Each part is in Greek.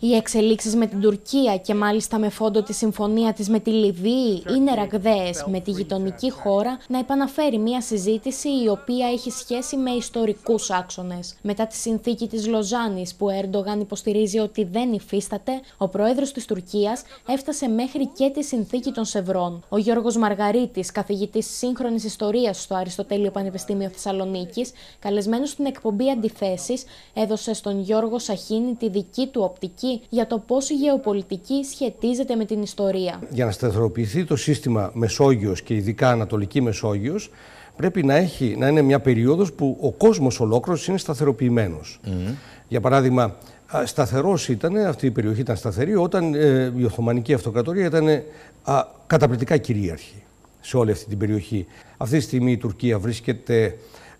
Οι εξελίξεις με την Τουρκία και μάλιστα με φόντο τη συμφωνία της με τη Λιβύη είναι ραγδαίες, με τη γειτονική χώρα να επαναφέρει μια συζήτηση η οποία έχει σχέση με ιστορικούς άξονες. Μετά τη συνθήκη της Λοζάνης που ο Ερντογάν υποστηρίζει ότι δεν υφίσταται, ο πρόεδρος της Τουρκίας έφτασε μέχρι και τη συνθήκη των Σευρών. Ο Γιώργος Μαργαρίτης, καθηγητής σύγχρονης ιστορίας στο Αριστοτέλειο Πανεπιστήμιο Θεσσαλονίκης, καλεσμένος στην εκπομπή Αντιθέσεις, έδωσε στον Γιώργο Σαχίνη τη δική του οπτική για το πώς η γεωπολιτική σχετίζεται με την ιστορία. Για να σταθεροποιηθεί το σύστημα Μεσόγειος και ειδικά Ανατολική Μεσόγειος, πρέπει να είναι μια περίοδος που ο κόσμος ολόκληρος είναι σταθεροποιημένος. Για παράδειγμα, σταθερός ήταν, αυτή η περιοχή ήταν σταθερή όταν η Οθωμανική Αυτοκρατορία ήταν καταπληκτικά κυρίαρχη σε όλη αυτή την περιοχή. Αυτή τη στιγμή η Τουρκία βρίσκεται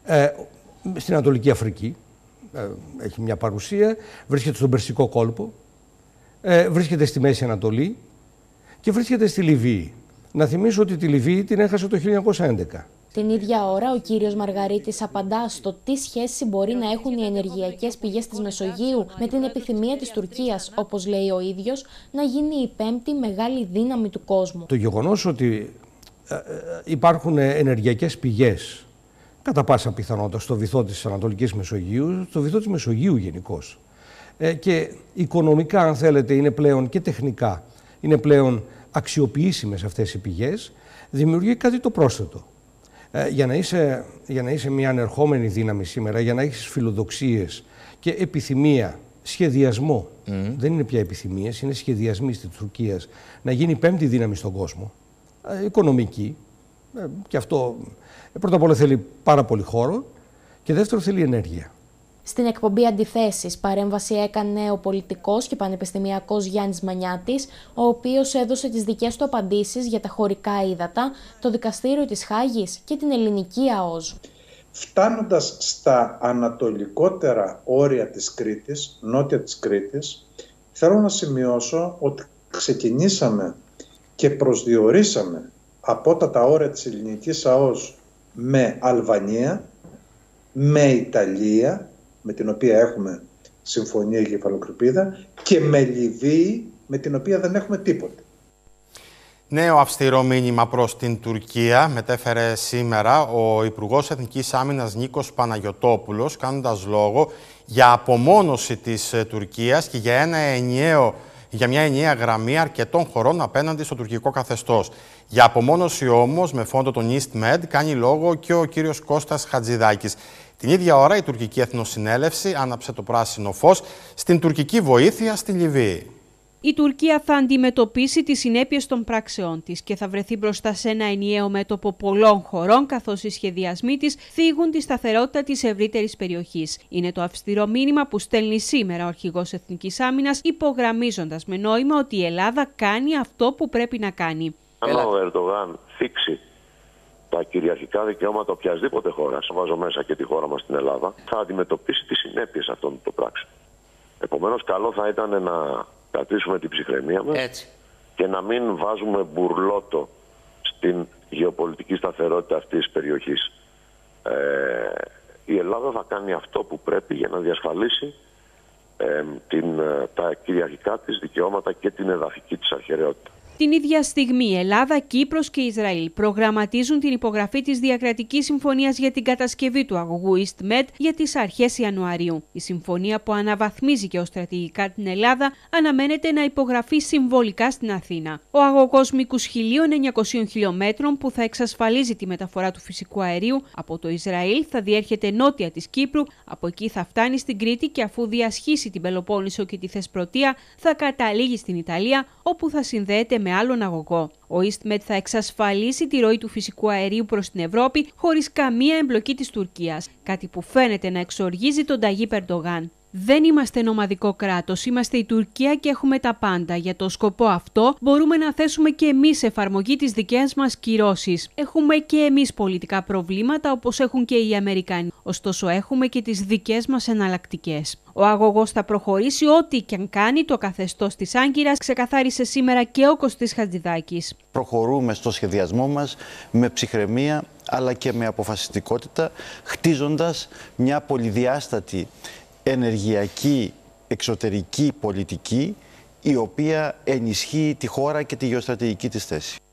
στην Ανατολική Αφρική. Έχει μια παρουσία, βρίσκεται στον Περσικό κόλπο, βρίσκεται στη Μέση Ανατολή και βρίσκεται στη Λιβύη. Να θυμίσω ότι τη Λιβύη την έχασε το 1911. Την ίδια ώρα ο κύριος Μαργαρίτης απαντά στο τι σχέση μπορεί να έχουν οι ενεργειακές πηγές της Μεσογείου με την επιθυμία της Τουρκίας, όπως λέει ο ίδιος, να γίνει η πέμπτη μεγάλη δύναμη του κόσμου. Το γεγονός ότι υπάρχουν ενεργειακές πηγές κατά πάσα πιθανότητα στο βυθό της Ανατολικής Μεσογείου, στο βυθό της Μεσογείου γενικώς. Και οικονομικά, αν θέλετε, είναι πλέον και τεχνικά, είναι πλέον αξιοποιήσιμες αυτές οι πηγές, δημιουργεί κάτι το πρόσθετο. Για να είσαι μια ανερχόμενη δύναμη σήμερα, για να έχεις φιλοδοξίες και επιθυμία, σχεδιασμό, δεν είναι πια επιθυμίες, είναι σχεδιασμοί της Τουρκίας, να γίνει η πέμπτη δύναμη στον κόσμο, οικονομική, και αυτό πρώτα απ' όλα θέλει πάρα πολύ χώρο και δεύτερο θέλει ενέργεια. Στην εκπομπή Αντιθέσεις παρέμβαση έκανε ο πολιτικός και πανεπιστημιακός Γιάννης Μανιάτης, ο οποίος έδωσε τις δικές του απαντήσεις για τα χωρικά ύδατα, το δικαστήριο της Χάγης και την ελληνική ΑΟΣ. Φτάνοντας στα ανατολικότερα όρια της Κρήτης, νότια της Κρήτης, θέλω να σημειώσω ότι ξεκινήσαμε και προσδιορίσαμε από τα όρια της ελληνικής ΑΟΣ με Αλβανία, με Ιταλία, με την οποία έχουμε συμφωνία και κεφαλοκρηπίδα, και με Λιβύη, με την οποία δεν έχουμε τίποτα. Νέο αυστηρό μήνυμα προς την Τουρκία μετέφερε σήμερα ο Υπουργός Εθνικής Άμυνας Νίκος Παναγιωτόπουλος, κάνοντας λόγο για απομόνωση της Τουρκίας και για μια ενιαία γραμμή αρκετών χωρών απέναντι στο τουρκικό καθεστώς. Για απομόνωση όμως με φόντο τον EastMed κάνει λόγο και ο κύριος Κώστας Χατζηδάκης. Την ίδια ώρα η τουρκική εθνοσυνέλευση άναψε το πράσινο φως στην τουρκική βοήθεια στη Λιβύη. Η Τουρκία θα αντιμετωπίσει τις συνέπειες των πράξεών της και θα βρεθεί μπροστά σε ένα ενιαίο μέτωπο πολλών χωρών, καθώς οι σχεδιασμοί της θίγουν τη σταθερότητα της ευρύτερης περιοχής. Είναι το αυστηρό μήνυμα που στέλνει σήμερα ο Αρχηγός Εθνικής Άμυνας, υπογραμμίζοντας με νόημα ότι η Ελλάδα κάνει αυτό που πρέπει να κάνει. Αν ο Ερντογάν θίξει τα κυριαρχικά δικαιώματα οποιασδήποτε χώρας, βάζω μέσα και τη χώρα μας στην Ελλάδα, θα αντιμετωπίσει τις συνέπειες αυτών των πράξεων. Επομένως, καλό θα ήταν να κρατήσουμε την ψυχραιμία μας και να μην βάζουμε μπουρλότο στην γεωπολιτική σταθερότητα αυτής της περιοχής. Η Ελλάδα θα κάνει αυτό που πρέπει για να διασφαλίσει τα κυριαρχικά της δικαιώματα και την εδαφική της αρχεραιότητα. Την ίδια στιγμή, Ελλάδα, Κύπρος και Ισραήλ προγραμματίζουν την υπογραφή της διακρατικής συμφωνίας για την κατασκευή του αγωγού EastMed για τις αρχές Ιανουαρίου. Η συμφωνία, που αναβαθμίζει και στρατηγικά την Ελλάδα, αναμένεται να υπογραφεί συμβολικά στην Αθήνα. Ο αγωγός μήκους 1.900 χιλιόμετρων, που θα εξασφαλίζει τη μεταφορά του φυσικού αερίου από το Ισραήλ, θα διέρχεται νότια της Κύπρου, από εκεί θα φτάνει στην Κρήτη και αφού διασχίσει την Πελοπόννησο και τη Θεσπρωτεία, θα καταλήγει στην Ιταλία, όπου θα συνδέεται με άλλον αγωγό. Ο EastMed θα εξασφαλίσει τη ροή του φυσικού αερίου προς την Ευρώπη χωρίς καμία εμπλοκή της Τουρκίας, κάτι που φαίνεται να εξοργίζει τον Ταγίπ Ερντογάν. Δεν είμαστε νομαδικό κράτος, είμαστε η Τουρκία και έχουμε τα πάντα. Για το σκοπό αυτό μπορούμε να θέσουμε και εμείς εφαρμογή τις δικές μας κυρώσεις. Έχουμε και εμείς πολιτικά προβλήματα όπως έχουν και οι Αμερικανοί. Ωστόσο έχουμε και τις δικές μας εναλλακτικές. Ο αγωγός θα προχωρήσει ό,τι και αν κάνει το καθεστώς της Άγκυρας, ξεκαθάρισε σήμερα και ο Κωστής Χατζηδάκης. Προχωρούμε στο σχεδιασμό μας με ψυχραιμία αλλά και με αποφασιστικότητα, χτίζοντας μια πολυδιάστατη ενεργειακή εξωτερική πολιτική η οποία ενισχύει τη χώρα και τη γεωστρατηγική της θέση.